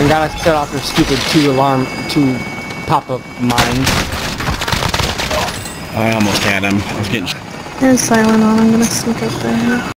And gotta set off their stupid two pop-up mines. I almost had him. I was getting... There's silent on. I'm gonna sneak up there.